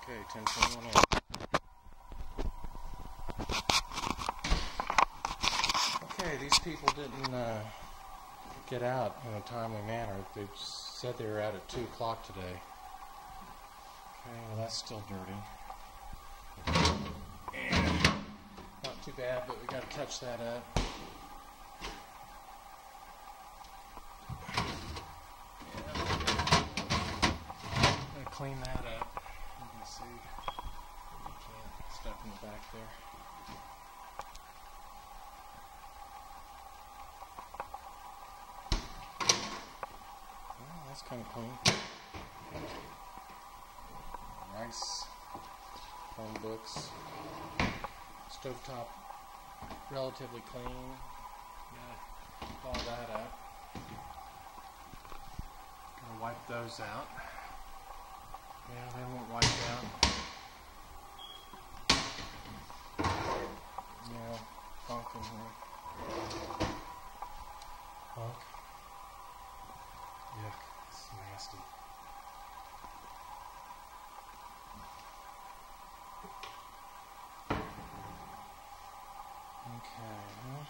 Okay, 10:21. Okay, these people didn't get out in a timely manner. They said they were out at 2 o'clock today. Okay, well that's still dirty. And not too bad, but we got to touch that up. Clean that up. You can see you can't stuff in the back there. Well, that's kind of clean. Nice phone books. Stovetop, relatively clean. Gotta thaw that up. Gonna wipe those out. Yeah, they won't wipe out. Yeah, funk in here. Funk. Yuck, it's nasty. Okay, well.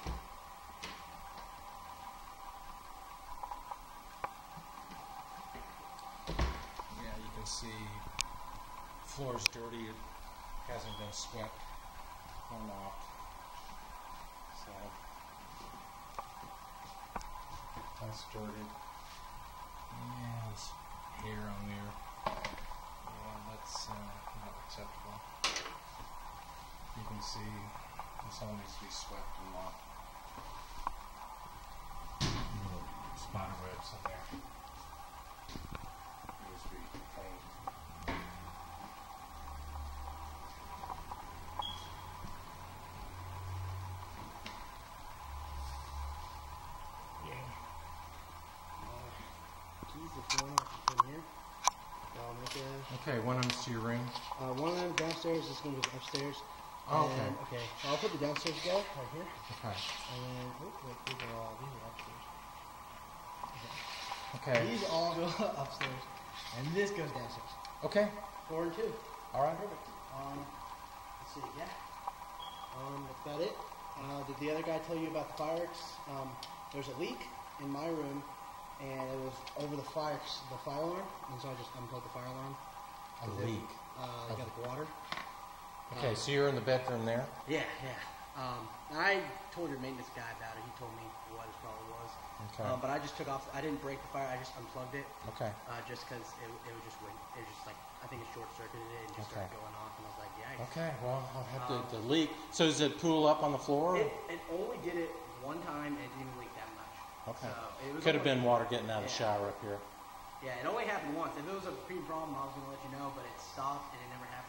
See, floor's dirty, it hasn't been swept or mopped, so that's dirty. Yeah, there's hair on there. Yeah, that's not acceptable. You can see this all needs to be swept and mopped. Little spider webs in there. Needs to be cleaned. Okay, one of them's to your room. One of them downstairs is going to go upstairs. Oh, okay. Okay, so I'll put the downstairs together right here. Okay. And then, these are upstairs. Okay. These all go upstairs, and this goes downstairs. Okay. 4 and 2. All right. Perfect. Let's see, yeah. That's about it. Did the other guy tell you about the fireworks? There's a leak in my room, and it was over the fire alarm, and so I just unplugged the fire alarm. A leak. Got the water. Okay, so you're in the bedroom there? Yeah, yeah. I told your maintenance guy about it. He told me what his problem was. Okay. But I just took off. I didn't break the fire. I just unplugged it. Okay. Just because it was just like I think it short circuited it and just started going off, and I was like, yeah. Okay. Well, I'll have the leak. So does it pool up on the floor? It only did it one time, and it didn't leak that much. Okay. So it was could have been water getting out of the shower up here. Yeah, it only happened once. If it was a pre-problem, I was going to let you know, but it stopped and it never happened